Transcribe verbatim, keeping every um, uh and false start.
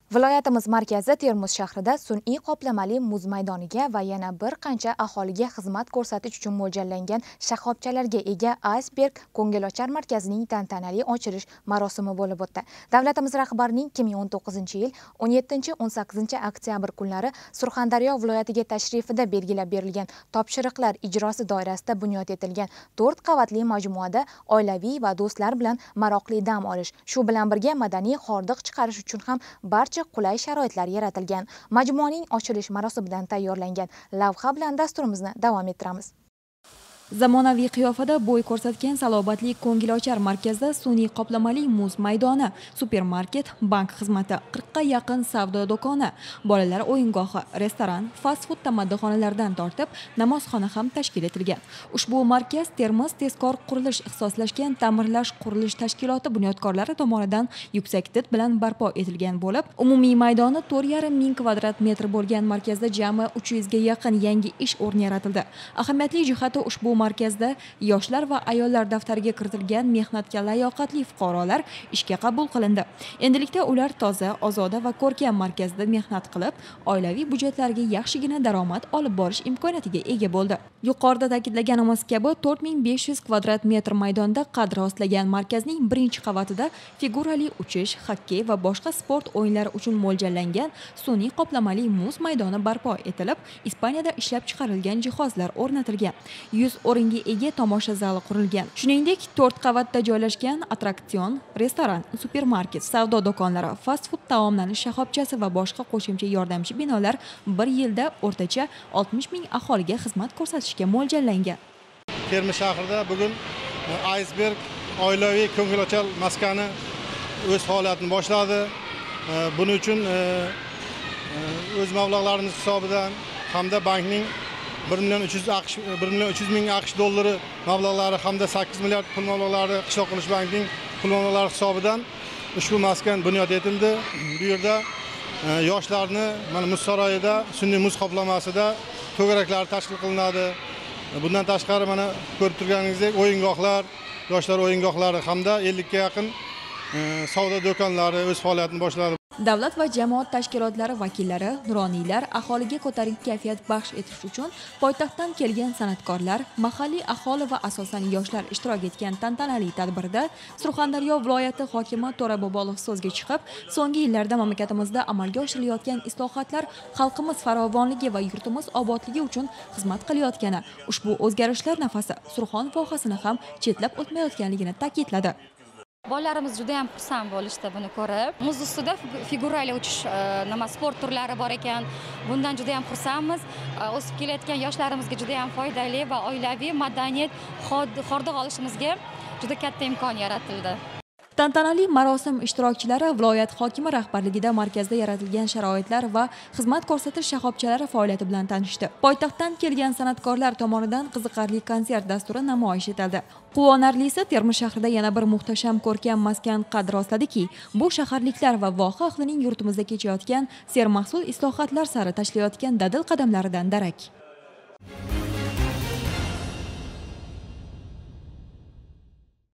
Viloyatimiz markazi Termiz shahrida sun'iy qoplamali muz maydoniga va yana bir qancha aholiga xizmat ko'rsatish uchun mo'ljallangan shoxobchalarga ega Iceberg ko'ngilochar markazining tantanali ochilish marosimi bo'lib o'tdi. Davlatimiz rahbarining ikki ming o'n to'qqizinchi yil o'n yettinchi o'n sakkizinchi oktyabr kunlari Surxondaryo viloyatiga tashrifida belgilab berilgan topshiriqlar ijrosi doirasida bunyod etilgan to'rt qavatli majmuada oilaviy va do'stlar bilan maroqli dam olish, shu bilan birga madaniy hordiq chiqarish uchun ham barcha qulay sharoitlar yaratilgan. Majmuaning ochilish marosimidan tayyorlangan lavha bilan dasturimizni davom ettiramiz. Zamonaviy qiyofada bo'y ko'rsatgan salobatli ko'ngilochar markazda sun'iy qoplamali muz maydoni, supermarket, bank xizmati, qirqqa yaqin savdo do'koni, bolalar o'yingohi, restoran, fast-food tamaddixonalaridan tortib namozxona ham tashkil etilgan. Ushbu markaz Termiz tezkor qurilish ixtisoslashgan ta'mirlash qurilish tashkiloti bunyodkorlari tomonidan yuksak did bilan barpo etilgan bo'lib, umumiy maydoni to'rt yarim ming kvadrat metr bo'lgan markazda jami uch yuzga yaqin yangi ish o'rni yaratildi. Ahamiyatli jihati ushbu markazda yoshlar va ayollar daftariga kiritilgan mehnatga layoqatli fuqarolar ishga qabul qilindi. Endilikda ular toza, ozoda va ko'rkam markazda mehnat qilib, oilaviy budjetlariga yaxshigina daromad olib borish imkoniyatiga ega bo'ldi. Yuqorida ta'kidlaganimiz kabi to'rt ming besh yuz kvadrat metr maydonda qad rostlagan markazning birinchi qavatida figurali uchish, xokkey va boshqa sport o'yinlari uchun mo'ljallangan sun'iy qoplamali muz maydoni barpo etilib, Ispaniyada ishlab chiqarilgan jihozlar o'rnatilgan. yuz o'ringa ega tomosha zali qurilgan. Shuningdek, to'rt qavatda joylashgan attraksion, restoran, supermarket, savdo do'konlari, fast-food taomlanish shoxobchasi va boshqa qo'shimcha yordamchi binolar bir yilda o'rtacha oltmish ming aholiga xizmat ko'rsatishga mo'ljallangan. Termiz shahrida bugun Iceberg oilaviy ko'ngilochar maskani o'z faoliyatini boshladi. Buning uchun o'z mablag'larimiz hisobidan hamda bankning bir million uch yuz ming AQSh dollari mablag'lari hamda sakkiz milliard pul mablag'lari Qishloq qurilish bankining pul mablag'lari hisobidan ushbu maskan bunyod etildi. Bu yerda yoshlarni mana muz saroyida sun'iy muz qoplamasida to'garaklar tashkil qilinadi. Bundan tashqari mana ko'rib turganingizdek o'yingohlar, yoshlar o'yingohlari hamda ellikka yaqin savdo do'konlari o'z faoliyatini boshladi. Davlat va jamoat tashkilotlari vakillari, nuroniylar aholiga ko'tarinki kayfiyat baxsh etish uchun poytaxtdan kelgan san'atkorlar, mahalliy aholi va asosan yoshlar ishtirok etgan tantanali tadbirda Surxondaryo viloyati hokimi To'ra Bobolov so'zga chiqib, so'nggi yillarda mamlakatimizda amalga oshirilayotgan islohotlar xalqimiz farovonligi va yurtimiz obodligi uchun xizmat qilayotgani, ushbu o'zgarishlar nafasi Surxon vohasini ham chetlab o'tmayotganligini ta'kidladi. Bolalarimiz juda ham xursand bo'lishdi buni ko'rib. Muz ustida figurali uchish nima sport turlari bor ekan. Bundan juda ham xursandmiz. O'sib kelayotgan yoshlarimizga juda ham foydali va oilaviy madaniyat hordiq olishimizga juda katta imkon yaratildi. Tantanali marosim ishtirokchilari viloyat hokimi rahbarligida markazda yaratilgan sharoitlar va xizmat ko'rsatish shoxobchalari faoliyati bilan tanishdi. Poytaxtdan kelgan san'atkorlar tomonidan qiziqarli konsert dasturi namoyish etildi. Quvonarlisi, Termiz shahrida yana bir muhtasham ko'rkam maskan qad rostladiki, bu shaharliklar va voha ahlining yurtimizda kechayotgan sermahsul islohotlar sari tashlayotgan dadil qadamlaridan darak.